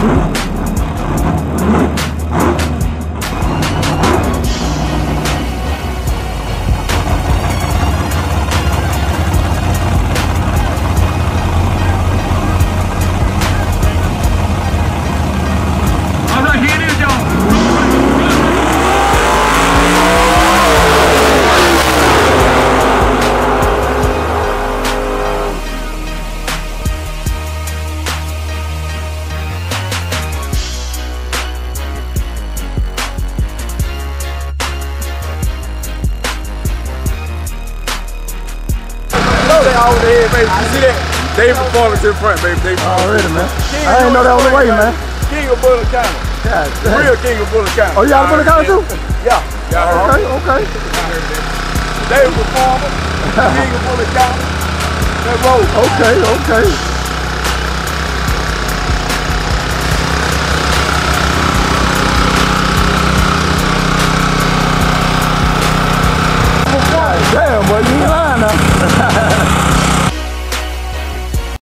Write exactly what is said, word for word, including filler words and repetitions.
They all over the head, baby. You see that? They performance in front, baby. They already, man. King I didn't know that was the way, man. King of Bullet County. God, real King of Bullet County. Oh, you out of Bullet County too? Yeah. yeah okay, okay. They performers. King of Bullet County. That road. Okay, okay.